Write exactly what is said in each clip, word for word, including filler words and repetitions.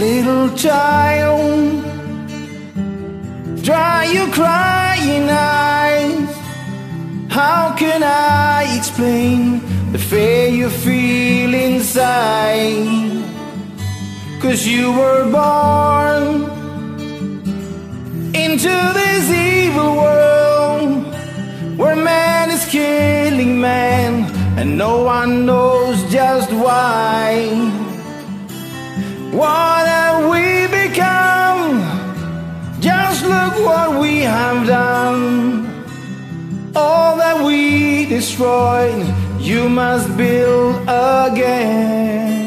Little child, dry your crying eyes. How can I explain the fear you feel inside? 'Cause you were born into this evil world where man is killing man and no one knows just why. What have we become? Just look what we have done. All that we destroyed, you must build again.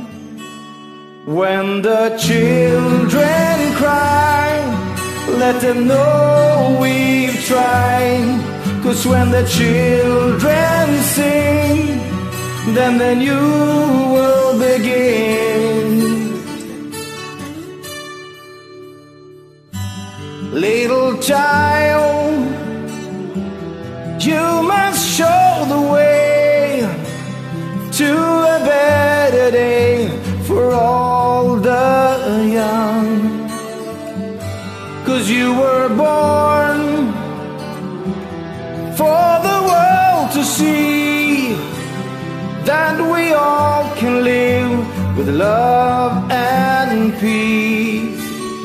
When the children cry, let them know we've tried. 'Cause when the children sing, then the new will begin. Little child, you must show the way to a better day for all the young. 'Cause you were born for the world to see that we all can live with love and peace.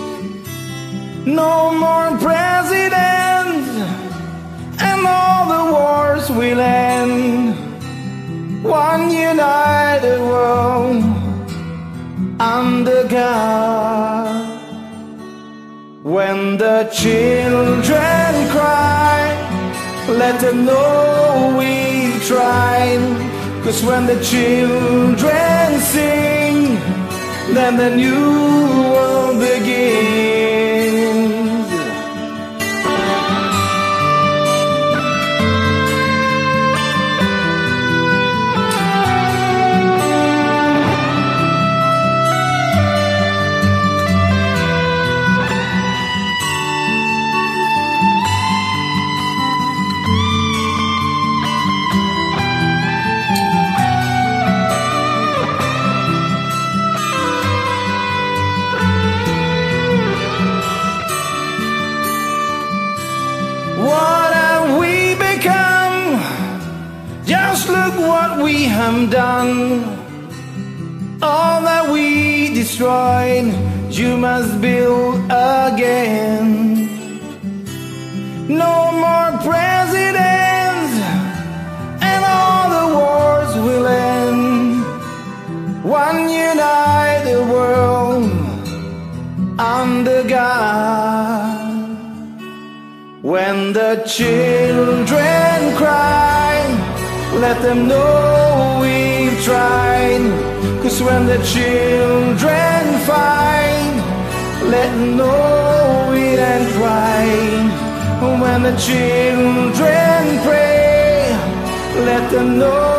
No more presidents and all the wars will end. One united world under God. When the children cry, let them know we've tried. 'Cause when the children sing, then the new world begins. What have we become? Just look what we have done. All that we destroyed, you must build again. No more presidents and all the wars will end. One united world under God. When the children cry, let them know we've tried. 'Cause when the children fight, let them know we ain't tried. When the children pray, let them know